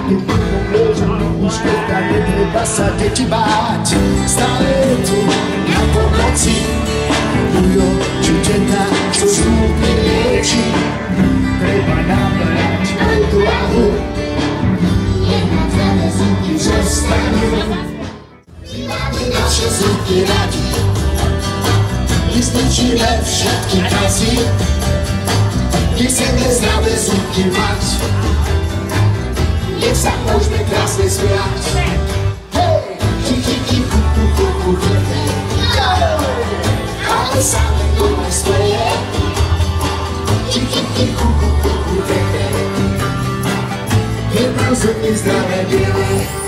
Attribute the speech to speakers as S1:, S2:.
S1: keď budem ležať na úškách, netreba sa deti báť. Stále je tu na pomoci ujo, či teta, čo smutne lieči. Treba nabrať odvahu, nech nám zdravé zúbky zostanú. Máme naše zúbky radi, vyzničíme všetky kazy. Chceme zdravé zúbky mať, nech sa môžeme krásne smiať. Hej, chi, ku, ale sa len smeje. Chi, ku, je nám zuby zdravé biele.